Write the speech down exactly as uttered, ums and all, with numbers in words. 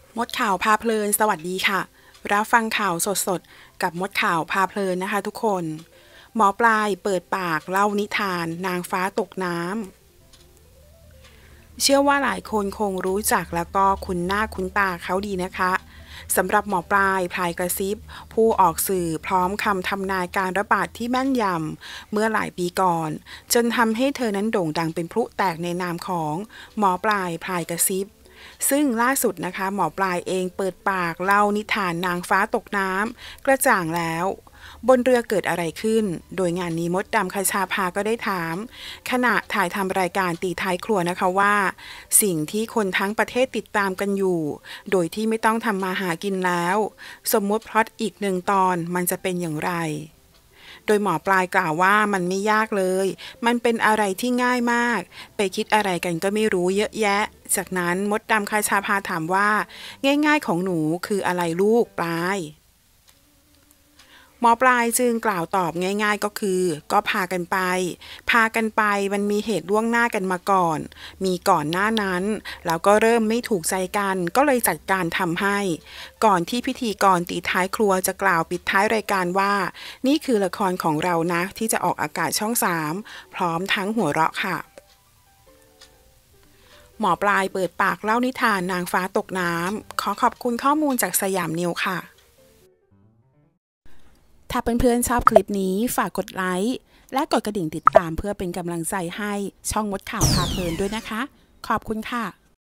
มดข่าวพาเพลินสวัสดีค่ะรับฟังข่าวสดๆกับมดข่าวพาเพลินนะคะทุกคนหมอปลายเปิดปากเล่านิทานนางฟ้าตกน้ำเชื่อว่าหลายคนคงรู้จักแล้วก็คุ้นหน้าคุ้นตาเขาดีนะคะสำหรับหมอปลายพลายกระซิบผู้ออกสื่อพร้อมคำทำนายการระบาดที่แม่นยำเมื่อหลายปีก่อนจนทำให้เธอนั้นโด่งดังเป็นพลุแตกในนามของหมอปลายพลายกระซิบซึ่งล่าสุดนะคะหมอปลายเองเปิดปากเล่านิทานนางฟ้าตกน้ำกระจ่างแล้วบนเรือเกิดอะไรขึ้นโดยงานนี้มดดำคชาภาก็ได้ถามขณะถ่ายทำรายการตีท้ายครัวนะคะว่าสิ่งที่คนทั้งประเทศติดตามกันอยู่โดยที่ไม่ต้องทำมาหากินแล้วสมมติพล็อตอีกหนึ่งตอนมันจะเป็นอย่างไรโดยหมอปลายกล่าวว่ามันไม่ยากเลยมันเป็นอะไรที่ง่ายมากไปคิดอะไรกันก็ไม่รู้เยอะแยะจากนั้นมดดำคชาภาถามว่าง่ายๆของหนูคืออะไรลูกปลายหมอปลายจึงกล่าวตอบง่ายๆก็คือก็พากันไปพากันไปมันมีเหตุล่วงหน้ากันมาก่อนมีก่อนหน้านั้นแล้วก็เริ่มไม่ถูกใจกันก็เลยจัดการทำให้ก่อนที่พิธีกรตีท้ายครัวจะกล่าวปิดท้ายรายการว่านี่คือละครของเรานะที่จะออกอากาศช่องสามพร้อมทั้งหัวเราะค่ะหมอปลายเปิดปากเล่านิทานนางฟ้าตกน้ำขอขอบคุณข้อมูลจากสยามนิวค่ะถ้าเพื่อนๆชอบคลิปนี้ฝากกดไลค์และกดกระดิ่งติดตามเพื่อเป็นกำลังใจให้ช่องมดข่าวพาเพลินด้วยนะคะขอบคุณค่ะ